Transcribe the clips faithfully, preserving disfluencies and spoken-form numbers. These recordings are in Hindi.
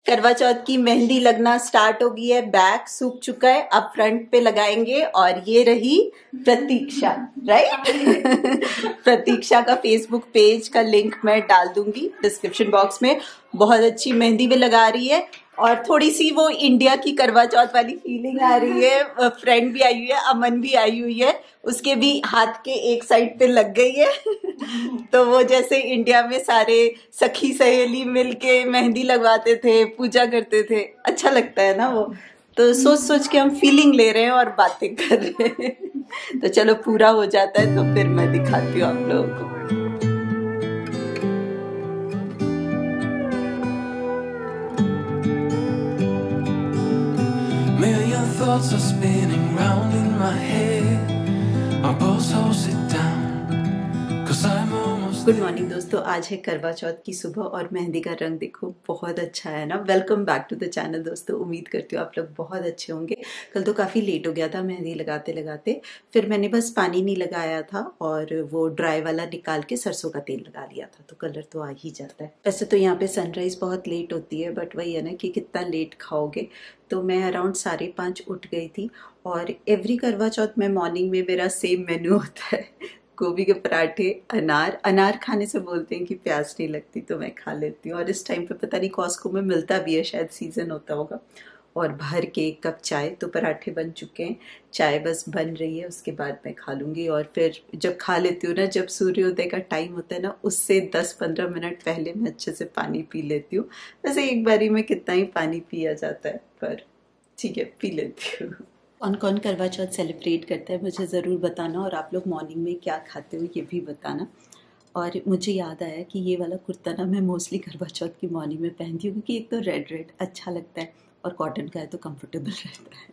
करवा चौथ की मेहंदी लगना स्टार्ट हो गई है, बैक सूख चुका है, अब फ्रंट पे लगाएंगे। और ये रही प्रतीक्षा, राइट। प्रतीक्षा का फेसबुक पेज का लिंक मैं डाल दूंगी डिस्क्रिप्शन बॉक्स में। बहुत अच्छी मेहंदी भी लगा रही है और थोड़ी सी वो इंडिया की करवा चौथ वाली फीलिंग आ रही है। फ्रेंड भी आई हुई है, अमन भी आई हुई है, उसके भी हाथ के एक साइड पे लग गई है। तो वो जैसे इंडिया में सारे सखी सहेली मिलके मेहंदी लगवाते थे, पूजा करते थे, अच्छा लगता है ना वो। तो सोच सोच के हम फीलिंग ले रहे हैं और बातें कर रहे हैं। तो चलो पूरा हो जाता है तो फिर मैं दिखाती हूँ आप लोगों को। Million thoughts are spinning round in my head. My pulse holds it down. Cause I'm almost. Good morning दोस्तों, आज है करवा चौथ की सुबह और मेहंदी का रंग देखो बहुत अच्छा है ना। Welcome back to the channel दोस्तों, उम्मीद करती हूँ आप लोग बहुत अच्छे होंगे। कल तो काफ़ी लेट हो गया था मेहंदी लगाते लगाते, फिर मैंने बस पानी नहीं लगाया था और वो ड्राई वाला निकाल के सरसों का तेल लगा लिया था, तो कलर तो आ ही जाता है। वैसे तो यहाँ पे सनराइज बहुत लेट होती है, बट वही है ना कि कितना लेट खाओगे। तो मैं अराउंड साढ़े पाँच उठ गई थी और एवरी करवा चौथ में मॉर्निंग में मेरा सेम मेन्यू होता है, गोभी के पराठे, अनार। अनार खाने से बोलते हैं कि प्यास नहीं लगती, तो मैं खा लेती हूँ। और इस टाइम पे पता नहीं कॉस्को में मिलता भी है, शायद सीजन होता होगा। और भर के एक कप चाय। तो पराठे बन चुके हैं, चाय बस बन रही है, उसके बाद मैं खा लूँगी। और फिर जब खा लेती हूँ ना, जब सूर्योदय का टाइम होता है ना, उससे दस पंद्रह मिनट पहले मैं अच्छे से पानी पी लेती हूँ। वैसे एक बारी में कितना ही पानी पिया जाता है, पर ठीक है, पी लेती हूँ। कौन कौन करवा चौथ सेलिब्रेट करता है मुझे ज़रूर बताना, और आप लोग मॉर्निंग में क्या खाते हो ये भी बताना। और मुझे याद आया कि ये वाला कुर्ता ना मैं मोस्टली करवा चौथ की मॉर्निंग में पहनती हूँ, क्योंकि एक तो रेड रेड अच्छा लगता है और कॉटन का है तो कंफर्टेबल रहता है।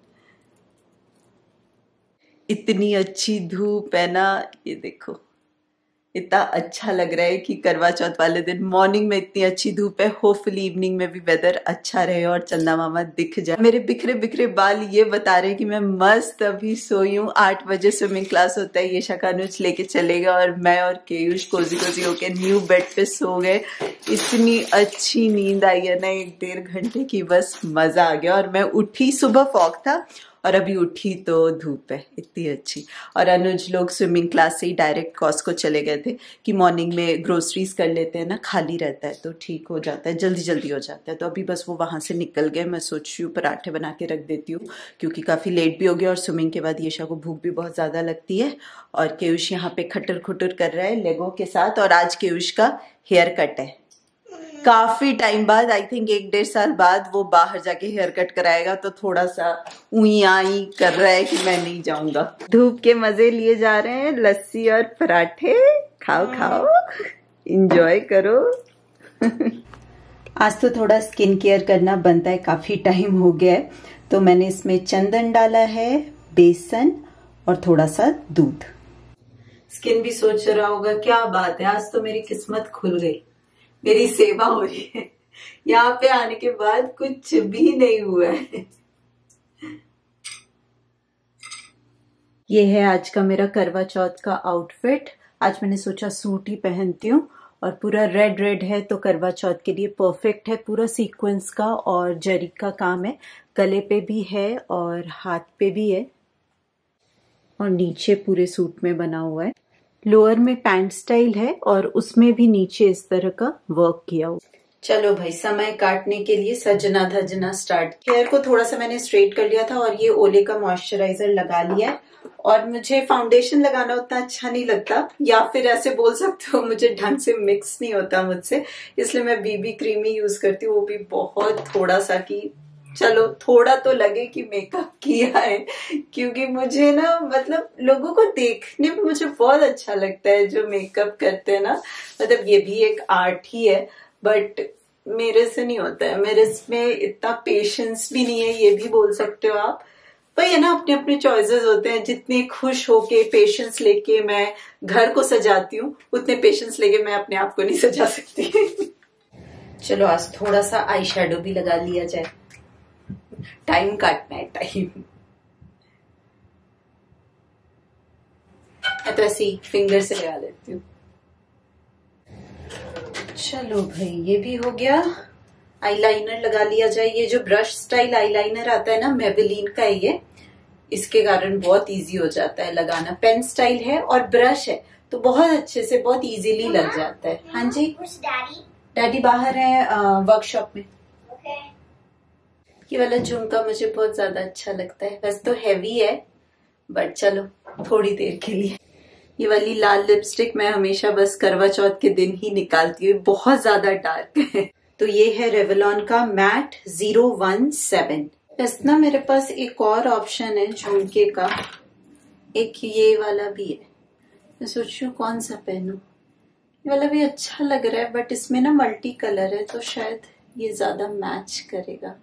इतनी अच्छी धूप है ना, ये देखो इतना अच्छा लग रहा है कि करवा चौथ वाले दिन मॉर्निंग में इतनी अच्छी धूप है। होपफुली इवनिंग में भी वेदर अच्छा रहे और चंदा मामा दिख जाए। मेरे बिखरे बिखरे बाल ये बता रहे हैं कि मैं मस्त अभी सोई हूँ। आठ बजे स्विमिंग क्लास होता है, ये शकानुज लेके चलेगा और मैं और केयूष कोजी कोजी होके न्यू बेड पे सो गए। इतनी अच्छी नींद आई है ना, एक डेढ़ घंटे की, बस मजा आ गया। और मैं उठी, सुबह फॉग था और अभी उठी तो धूप है इतनी अच्छी। और अनुज लोग स्विमिंग क्लास से ही डायरेक्ट कॉस्को चले गए थे कि मॉर्निंग में ग्रोसरीज कर लेते हैं ना, खाली रहता है तो ठीक हो जाता है, जल्दी जल्दी हो जाता है। तो अभी बस वो वहाँ से निकल गए। मैं सोच रही हूँ पराठे बना के रख देती हूँ, क्योंकि काफ़ी लेट भी हो गया और स्विमिंग के बाद येशा को भूख भी बहुत ज़्यादा लगती है। और केयूष यहाँ पे खटर खुटर कर रहा है लेगो के साथ। और आज केयूष का हेयर कट है, काफी टाइम बाद, आई थिंक एक डेढ़ साल बाद वो बाहर जाके हेयर कट कराएगा। तो थोड़ा सा उई आई कर रहा है कि मैं नहीं जाऊंगा। धूप के मजे लिए जा रहे हैं, लस्सी और पराठे खाओ खाओ, एंजॉय करो। आज तो थोड़ा स्किन केयर करना बनता है, काफी टाइम हो गया है। तो मैंने इसमें चंदन डाला है, बेसन और थोड़ा सा दूध। स्किन भी सोच रहा होगा क्या बात है, आज तो मेरी किस्मत खुल गई, मेरी सेवा हो रही है। यहाँ पे आने के बाद कुछ भी नहीं हुआ है। ये है आज का मेरा करवा चौथ का आउटफिट। आज मैंने सोचा सूट ही पहनती हूँ और पूरा रेड रेड है तो करवा चौथ के लिए परफेक्ट है। पूरा सीक्वेंस का और जरी का काम है, गले पे भी है और हाथ पे भी है और नीचे पूरे सूट में बना हुआ है। लोअर में पैंट स्टाइल है और उसमें भी नीचे इस तरह का वर्क किया हुआ। चलो भाई, समय काटने के लिए सजना धजना स्टार्ट। हेयर को थोड़ा सा मैंने स्ट्रेट कर लिया था और ये ओले का मॉइस्चराइजर लगा लिया है। और मुझे फाउंडेशन लगाना उतना अच्छा नहीं लगता, या फिर ऐसे बोल सकते हो मुझे ढंग से मिक्स नहीं होता मुझसे, इसलिए मैं बीबी क्रीम ही यूज करती हूँ, वो भी बहुत थोड़ा सा, कि चलो थोड़ा तो लगे कि मेकअप किया है। क्योंकि मुझे ना, मतलब लोगों को देखने में मुझे बहुत अच्छा लगता है जो मेकअप करते हैं ना, मतलब ये भी एक आर्ट ही है, बट मेरे से नहीं होता है, मेरे इसमें इतना पेशेंस भी नहीं है, ये भी बोल सकते हो आप। पर ये ना अपने अपने चॉइसेस होते हैं। जितने खुश होके पेशेंस लेके मैं घर को सजाती हूँ, उतने पेशेंस लेके मैं अपने आप को नहीं सजा सकती। चलो आज थोड़ा सा आई शेडो भी लगा लिया जाए, टाइम काटना है टाइम। मैं तो ऐसे ही फिंगर से लगा लेती हूँ। चलो भाई, ये भी हो गया। आईलाइनर लगा लिया जाए। ये जो ब्रश स्टाइल आईलाइनर आता है ना, मेबेलिन का है ये, इसके कारण बहुत इजी हो जाता है लगाना। पेन स्टाइल है और ब्रश है तो बहुत अच्छे से, बहुत इजीली लग जाता है। हाँ जी, डैडी डैडी बाहर है वर्कशॉप में। ओके ये वाला झुमका मुझे बहुत ज्यादा अच्छा लगता है। वैसे तो हैवी है बट चलो थोड़ी देर के लिए। ये वाली लाल लिपस्टिक मैं हमेशा बस करवा चौथ के दिन ही निकालती हूँ, बहुत ज्यादा डार्क है। तो ये है रेवलॉन का मैट ज़ीरो वन सेवन। बस ना मेरे पास एक और ऑप्शन है झुमके का, एक ये वाला भी है। मैं सोच रही हूँ कौन सा पहनूं। ये वाला भी अच्छा लग रहा है बट इसमें ना मल्टी कलर है तो शायद ये ज्यादा मैच करेगा।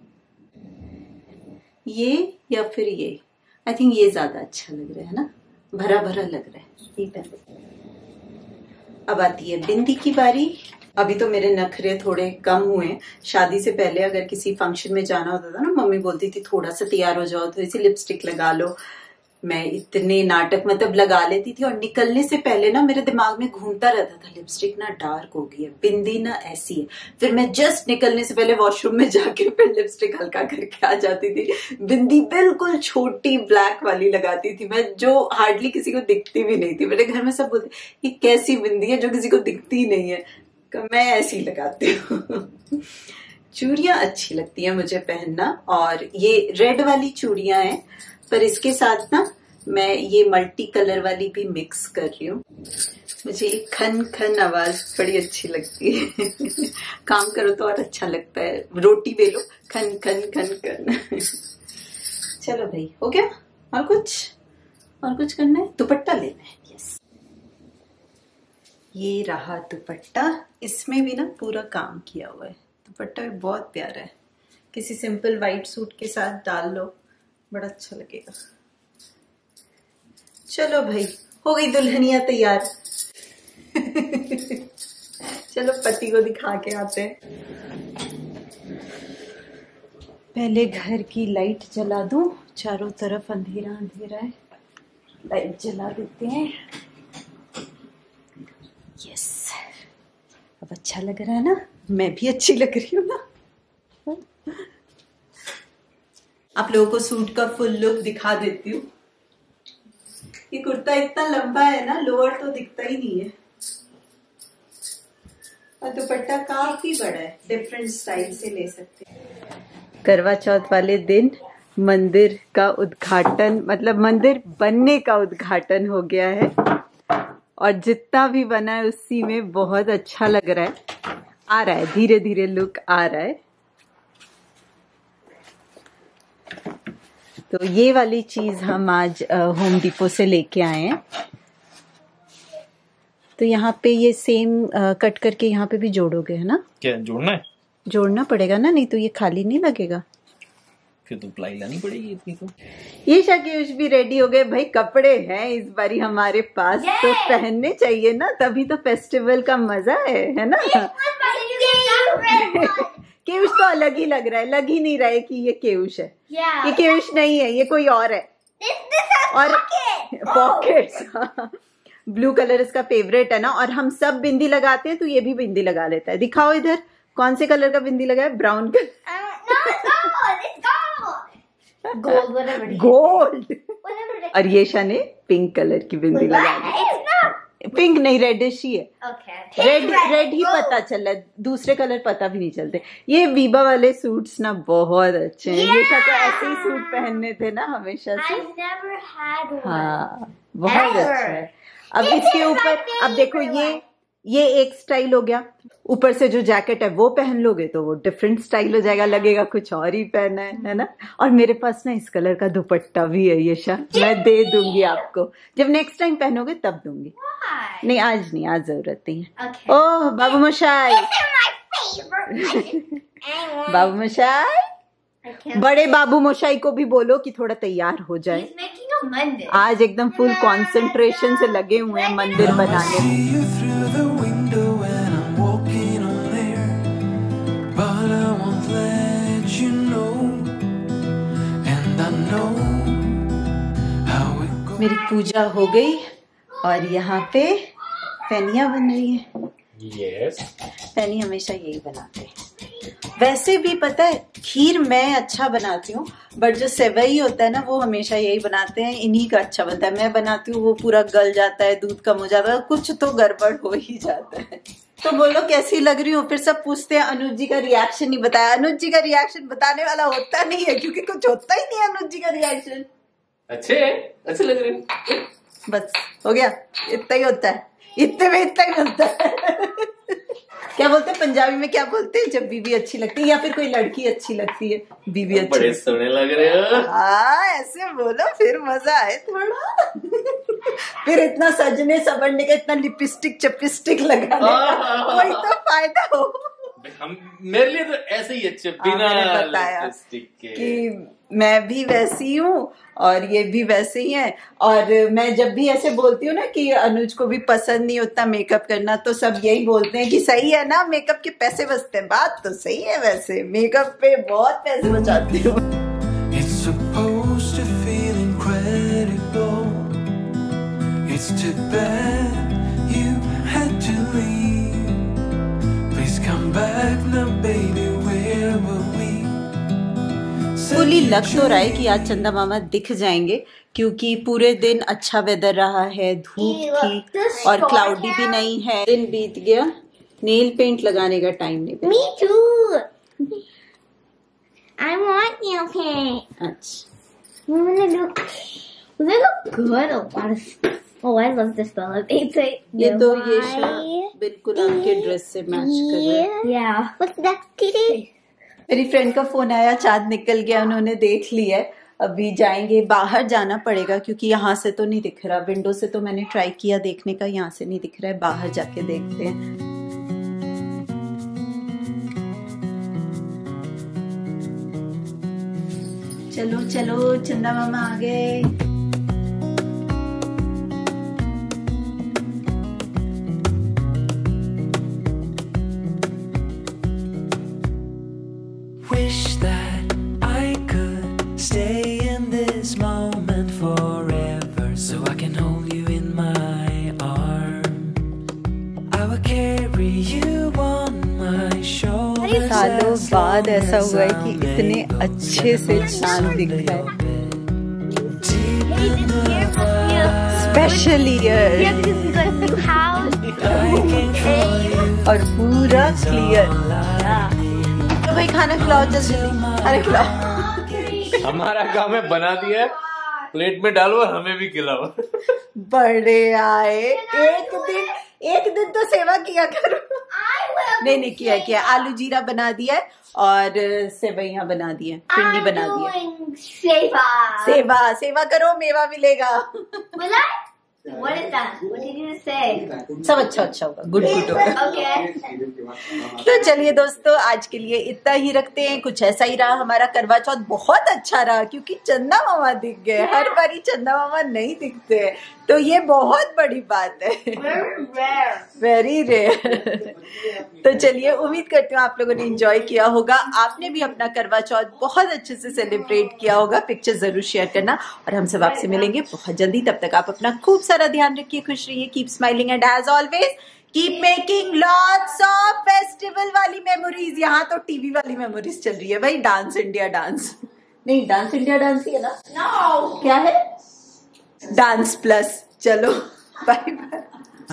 ये या फिर ये, आई थिंक ये ज्यादा अच्छा लग रहा है ना, भरा भरा लग रहा है। ये पहन। अब आती है बिंदी की बारी। अभी तो मेरे नखरे थोड़े कम हुए। शादी से पहले अगर किसी फंक्शन में जाना होता था ना, मम्मी बोलती थी थोड़ा सा तैयार हो जाओ, थोड़ी सी लिपस्टिक लगा लो। मैं इतने नाटक मतलब लगा लेती थी और निकलने से पहले ना मेरे दिमाग में घूमता रहता था लिपस्टिक ना डार्क हो गई है, बिंदी ना ऐसी है। फिर मैं जस्ट निकलने से पहले वॉशरूम में जाके फिर लिपस्टिक हल्का करके आ जाती थी। बिंदी बिल्कुल छोटी ब्लैक वाली लगाती थी मैं, जो हार्डली किसी को दिखती भी नहीं थी। मेरे घर में सब बोलते ये कैसी बिंदी है जो किसी को दिखती नहीं है। मैं ऐसी लगाती हूँ। चूड़ियां अच्छी लगती हैं मुझे पहनना, और ये रेड वाली चूड़ियां हैं पर इसके साथ ना मैं ये मल्टी कलर वाली भी मिक्स कर रही हूँ। मुझे ये खन खन आवाज बड़ी अच्छी लगती है। काम करो तो और अच्छा लगता है, रोटी बेलो खन खन खन खन। चलो भाई हो गया, और कुछ और कुछ करना है? दुपट्टा लेना है। यस, ये रहा दुपट्टा। इसमें भी ना पूरा काम किया हुआ है। दुपट्टा भी बहुत प्यारा है, किसी सिंपल वाइट सूट के साथ डाल लो, बड़ा अच्छा लगेगा। चलो भाई हो गई दुल्हनिया तैयार। चलो पति को दिखा के आते हैं। पहले घर की लाइट जला दूं, चारों तरफ अंधेरा अंधेरा है। लाइट जला देते हैं। यस, अब अच्छा लग रहा है ना, मैं भी अच्छी लग रही हूँ ना। आप लोगों को सूट का फुल लुक दिखा देती हूँ। ये कुर्ता इतना लंबा है ना, लोअर तो दिखता ही नहीं है, और दुपट्टा काफी बड़ा है, डिफरेंट स्टाइल से ले सकते हैं। करवा चौथ वाले दिन मंदिर का उद्घाटन, मतलब मंदिर बनने का उद्घाटन हो गया है, और जितना भी बना है उसी में बहुत अच्छा लग रहा है। आ रहा है धीरे धीरे लुक आ रहा है। तो ये वाली चीज हम आज होम डिपो से लेके आए हैं। तो यहाँ पे ये सेम कट करके यहाँ पे भी जोड़ोगे, है ना? क्या जोड़ना है? जोड़ना पड़ेगा ना, नहीं तो ये खाली नहीं लगेगा। फिर तो प्लाई लानी पड़ेगी इतनी तो। ये शाकिश भी रेडी हो गए भाई, कपड़े हैं इस बारी हमारे पास, तो पहनने चाहिए ना, तभी तो फेस्टिवल का मजा है, है ना? केउश तो अलग ही लग रहा है, लग ही नहीं रहा है कि ये केउश है। yeah. ये केउश नहीं है, ये कोई और है। और पॉकेट्स, ब्लू कलर इसका फेवरेट है ना, और हम सब बिंदी लगाते हैं तो ये भी बिंदी लगा लेता है। दिखाओ इधर, कौन से कलर का बिंदी लगा है? Brown colour. Gold gold. और ये शाह ने पिंक कलर की बिंदी लगा दी। पिंक नहीं, रेडिश ही है। okay. रेड रेड ही पता चला, दूसरे कलर पता भी नहीं चलते। ये वीबा वाले सूट्स ना बहुत अच्छे हैं। yeah! ये शाह तो ऐसे ही सूट पहनने थे ना हमेशा से। हाँ बहुत अच्छा है। अब इसके ऊपर अब देखो, ये ये एक स्टाइल हो गया, ऊपर से जो जैकेट है वो पहन लोगे तो वो डिफरेंट स्टाइल हो जाएगा, लगेगा कुछ और ही पहना है, है ना? और मेरे पास ना इस कलर का दुपट्टा भी है ये शाह, मैं दे दूंगी आपको, जब नेक्स्ट टाइम पहनोगे तब दूंगी। नहीं आज नहीं, आज जरूरत नहीं है। okay. ओह बाबू मशाई, बाबू मशाई, बड़े बाबू मशाई को भी बोलो कि थोड़ा तैयार हो जाए। आज एकदम फुल कंसंट्रेशन से लगे हुए हैं मंदिर बनाने में। मेरी पूजा हो गई और यहाँ पे पेनिया बन रही है। yes. पेनी हमेशा यही बनाते हैं, वैसे भी पता है खीर मैं अच्छा बनाती हूँ, बट जो सेवई होता है ना वो हमेशा यही बनाते हैं, इन्हीं का अच्छा बनता है। मैं बनाती हूँ वो पूरा गल जाता है, दूध कम हो जाता है, कुछ तो गड़बड़ हो ही जाता है। तो बोलो कैसी लग रही हूँ। फिर सब पूछते हैं अनुज जी का रिएक्शन नहीं बताया। अनुज जी का रिएक्शन बताने वाला होता नहीं है, क्योंकि कुछ होता ही नहीं है अनुज जी का रिएक्शन। अच्छे अच्छे लग रहे हैं। बस हो गया, इतना ही होता है, इतने में इतना ही होता है। क्या बोलते हैं पंजाबी में, क्या बोलते हैं जब बीवी अच्छी लगती है या फिर कोई लड़की अच्छी लगती है? बीवी अच्छी। बड़े सोने लग रहे हो। हाँ ऐसे बोलो फिर मजा आए थोड़ा। फिर इतना सजने संवरने का, इतना लिपस्टिक चपिस्टिक लगाने का कोई तो फायदा हो। हम मेरे लिए तो ऐसे ही अच्छे बिना लिपस्टिक के। कि मैं भी वैसी हूँ और ये भी वैसे ही है। और मैं जब भी ऐसे बोलती हूँ ना कि अनुज को भी पसंद नहीं होता मेकअप करना, तो सब यही बोलते हैं कि सही है ना, मेकअप के पैसे बचते हैं। बात तो सही है, वैसे मेकअप पे बहुत पैसे बचाती हूँ। It's supposed to feel incredible. It's too bad you had to leave. Please come back now, baby. Where were we? फुली लग तो रहा है कि आज चंदा मामा दिख जाएंगे, क्योंकि पूरे दिन अच्छा वेदर रहा है, धूप थी और क्लाउडी भी नहीं है। दिन बीत गया, नेल पेंट लगाने का टाइम नहीं। Me too. I want nail paint. अच्छा I'm gonna do. They look good. A lot of. Oh, I love this color. It's like ये तो ये शर्ट बिल्कुल आपके ड्रेस से मैच कर रहा है। Yeah. What's that, Titi? मेरी फ्रेंड का फोन आया, चांद निकल गया, उन्होंने देख लिया है। अभी जाएंगे, बाहर जाना पड़ेगा क्योंकि यहाँ से तो नहीं दिख रहा। विंडो से तो मैंने ट्राई किया देखने का, यहाँ से नहीं दिख रहा है। बाहर जाके देखते हैं। चलो चलो चंदा मामा आ गए। Wish that I could stay in this moment forever, so I can hold you in my arms. I will carry you on my shoulders. सालों बाद ऐसा हुआ है कि इतने अच्छे से चांद दिख रहा है। स्पेशल ईयर और पूरा क्लियर। तो भाई खाना खिलाओ, जल्दी खाना खिलाओ। हमारा काम है बना दिया, प्लेट में डालो और हमें भी खिलाओ। बड़े आए, एक दिन एक दिन तो सेवा किया करो। नहीं नहीं किया किया। आलू जीरा बना दिया है और सेवैयां बना दी है, पिंडी बना दी है। सेवा. सेवा सेवा करो, मेवा मिलेगा। Was I? What is that? What did you say? सब अच्छा अच्छा होगा, गुड गुड होगा। Okay. तो चलिए दोस्तों, आज के लिए इतना ही रखते हैं। कुछ ऐसा ही रहा हमारा करवा चौथ, बहुत अच्छा रहा क्योंकि चंदा मामा दिख गए। हर बारी चंदा मामा नहीं दिखते हैं, तो ये बहुत बड़ी बात है। Very rare. Very rare. तो चलिए, उम्मीद करती हूँ आप लोगों ने एंजॉय किया होगा। आपने भी अपना करवा चौथ बहुत अच्छे से सेलिब्रेट किया होगा। पिक्चर जरूर शेयर करना और हम सब आपसे मिलेंगे बहुत जल्दी। तब तक आप अपना खूब सारा ध्यान रखिए, खुश रहिए, keep smiling and as always keep making lots of festival वाली मेमोरीज। यहाँ तो टीवी वाली मेमोरीज चल रही है भाई, डांस इंडिया डांस। नहीं, डांस इंडिया डांस ही है ना? No. क्या है? Dance plus. चलो bye bye.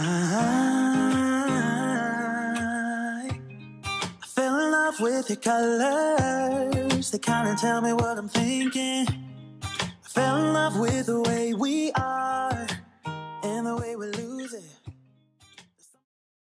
I fell in love with your colors. They kind of tell me what I'm thinking. I fell in love with the way we are and the way we lose it.